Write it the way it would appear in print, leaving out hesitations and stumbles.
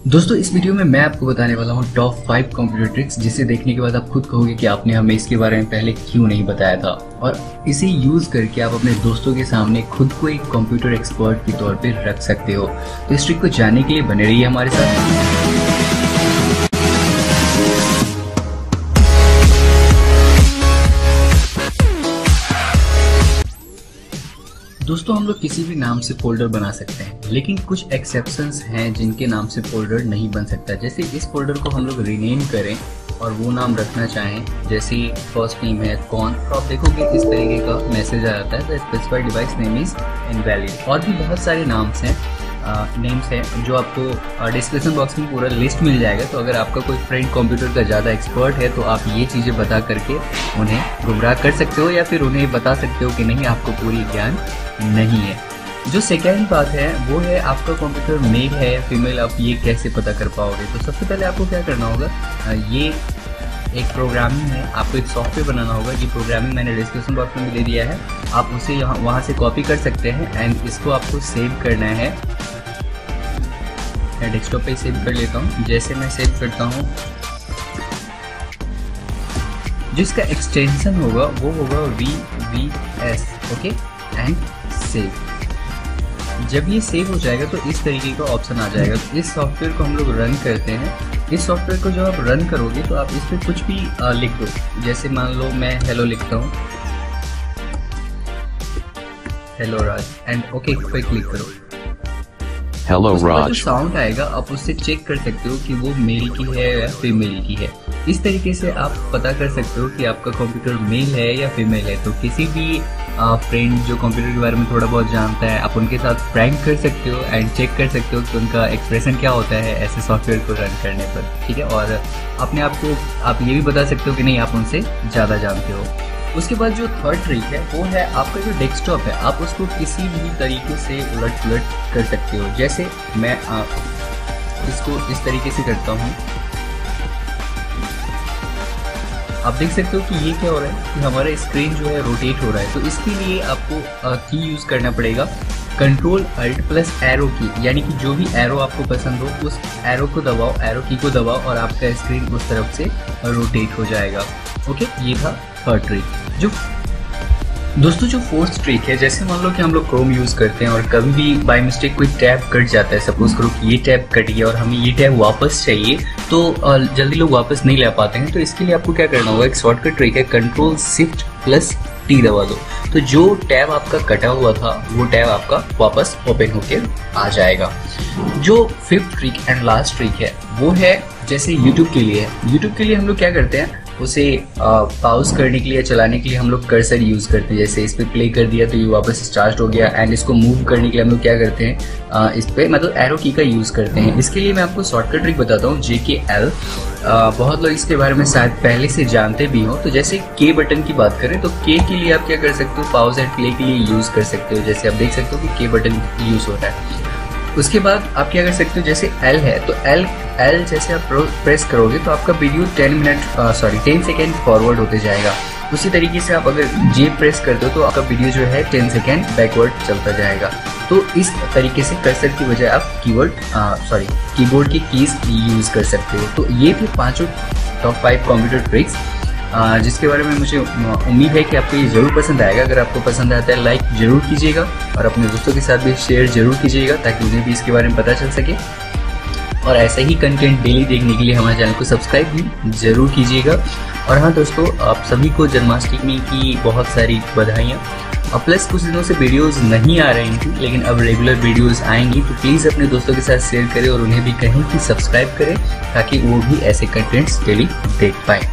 दोस्तों इस वीडियो में मैं आपको बताने वाला हूँ टॉप 5 कंप्यूटर ट्रिक्स जिसे देखने के बाद आप खुद कहोगे कि आपने हमें इसके बारे में पहले क्यों नहीं बताया था, और इसे यूज करके आप अपने दोस्तों के सामने खुद को एक कंप्यूटर एक्सपर्ट के तौर पे रख सकते हो। तो इस ट्रिक को जानने के लिए बने रहिए हमारे साथ। दोस्तों हम लोग किसी भी नाम से फोल्डर बना सकते हैं, लेकिन कुछ एक्सेप्शंस हैं जिनके नाम से फोल्डर नहीं बन सकता। जैसे इस फोल्डर को हम लोग रीनेम करें और वो नाम रखना चाहें, जैसे फर्स्ट नेम है कौन, तो आप देखोगे इस तरीके का मैसेज आ जाता है, the specified device name is invalid. और भी बहुत सारे नेम्स हैं जो आपको डिस्क्रिप्शन बॉक्स में पूरा लिस्ट मिल जाएगा। तो अगर आपका कोई फ्रेंड कंप्यूटर का ज़्यादा एक्सपर्ट है तो आप ये चीज़ें बता करके उन्हें गुमराह कर सकते हो, या फिर उन्हें बता सकते हो कि नहीं आपको पूरी ज्ञान नहीं है। जो सेकेंड बात है वो है आपका कंप्यूटर मेल है या फीमेल, आप ये कैसे पता कर पाओगे। तो सबसे पहले आपको क्या करना होगा, ये एक प्रोग्रामिंग है, आपको एक सॉफ्टवेयर बनाना होगा। ये प्रोग्रामिंग मैंने डिस्क्रिप्शन बॉक्स में भी दे दिया है, आप उसे वहाँ से कॉपी कर सकते हैं एंड इसको आपको सेव करना है। मैं डेस्कटॉप पे सेव कर लेता हूँ। जैसे मैं सेव करता हूँ, जिसका एक्सटेंशन होगा वो होगा VVS, ओके, एंड सेव। जब ये सेव हो जाएगा तो इस तरीके का ऑप्शन आ जाएगा। तो इस सॉफ्टवेयर को हम लोग रन करते हैं। इस सॉफ्टवेयर को जब आप रन करोगे तो आप इस पर कुछ भी लिख दो। जैसे मान लो मैं हेलो लिखता हूँ, हेलो राज, एंड ओके पे क्लिक करो। हेलो राज। जो साउंड आएगा आप उससे चेक कर सकते हो कि वो मेल की है या फीमेल की है। इस तरीके से आप पता कर सकते हो कि आपका कंप्यूटर मेल है या फीमेल है। तो किसी भी फ्रेंड जो कंप्यूटर के बारे में थोड़ा बहुत जानता है, आप उनके साथ प्रैंक कर सकते हो एंड चेक कर सकते हो कि उनका एक्सप्रेशन क्या होता है ऐसे सॉफ्टवेयर को रन करने पर, ठीक है। और अपने आप को आप ये भी बता सकते हो कि नहीं आप उनसे ज़्यादा जानते हो। उसके बाद जो थर्ड ट्रिक है वो है आपका जो डेस्कटॉप है, आप उसको किसी भी तरीके से उलट पुलट कर सकते हो। जैसे मैं इसको इस तरीके से करता हूँ, आप देख सकते हो कि ये क्या हो रहा है कि हमारा स्क्रीन जो है रोटेट हो रहा है। तो इसके लिए आपको की यूज़ करना पड़ेगा, कंट्रोल अल्ट प्लस एरो की, यानी कि जो भी एरो आपको पसंद हो उस एरो को दबाओ, एरो की को दबाओ और आपका स्क्रीन उस तरफ से रोटेट हो जाएगा। ओके, ये था थर्ड ट्रिक। दोस्तों जो फोर्थ ट्रिक है, जैसे मान लो कि हम लोग क्रोम यूज़ करते हैं और कभी भी बाय मिस्टेक कोई टैब कट जाता है, सपोज करो कि ये टैब कट गया और हमें ये टैब वापस चाहिए, तो जल्दी लोग वापस नहीं ला पाते हैं। तो इसके लिए आपको क्या करना होगा, एक शॉर्टकट ट्रिक है, कंट्रोल शिफ्ट प्लस टी दबा दो। तो जो टैब आपका कटा हुआ था वो टैब आपका वापस ओपन होकर आ जाएगा। जो fifth trick and last trick है वो है जैसे यूट्यूब के लिए है। यूट्यूब के लिए हम लोग क्या करते हैं, उसे पाउज करने के लिए, चलाने के लिए हम लोग कर्सर यूज़ करते हैं। जैसे इस पर प्ले कर दिया तो ये वापस स्टार्ट हो गया, एंड इसको मूव करने के लिए हम लोग क्या करते हैं, इस पर मतलब एरो की का यूज़ करते हैं। इसके लिए मैं आपको शॉर्टकट ट्रिक बताता हूँ, JKL। बहुत लोग इसके बारे में शायद पहले से जानते भी हो। तो जैसे के बटन की बात करें तो के के लिए आप क्या कर सकते हो, पाउज एंड प्ले के लिए यूज़ कर सकते हो। जैसे आप देख सकते हो कि के बटन यूज़ होता है। उसके बाद आप क्या कर सकते हो, जैसे L है तो L जैसे आप प्रेस करोगे तो आपका वीडियो 10 सेकेंड फॉरवर्ड होते जाएगा। उसी तरीके से आप अगर J प्रेस करते हो तो आपका वीडियो जो है 10 सेकेंड बैकवर्ड चलता जाएगा। तो इस तरीके से कर्सर की बजाय आप कीबोर्ड की कीज यूज़ कर सकते हो। तो ये थे पांचों टॉप 5 कंप्यूटर ट्रिक्स जिसके बारे में मुझे उम्मीद है कि आपको ये ज़रूर पसंद आएगा। अगर आपको पसंद आता है लाइक ज़रूर कीजिएगा और अपने दोस्तों के साथ भी शेयर ज़रूर कीजिएगा ताकि उन्हें भी इसके बारे में पता चल सके। और ऐसे ही कंटेंट डेली देखने के लिए हमारे चैनल को सब्सक्राइब भी ज़रूर कीजिएगा। और हाँ दोस्तों, आप सभी को जन्माष्टमी की बहुत सारी बधाइयाँ। और प्लस कुछ दिनों से वीडियोस नहीं आ रही थी, लेकिन अब रेगुलर वीडियोस आएंगी, तो प्लीज़ अपने दोस्तों के साथ शेयर करें और उन्हें भी कहें कि सब्सक्राइब करें ताकि वो भी ऐसे कंटेंट्स डेली देख पाएँ।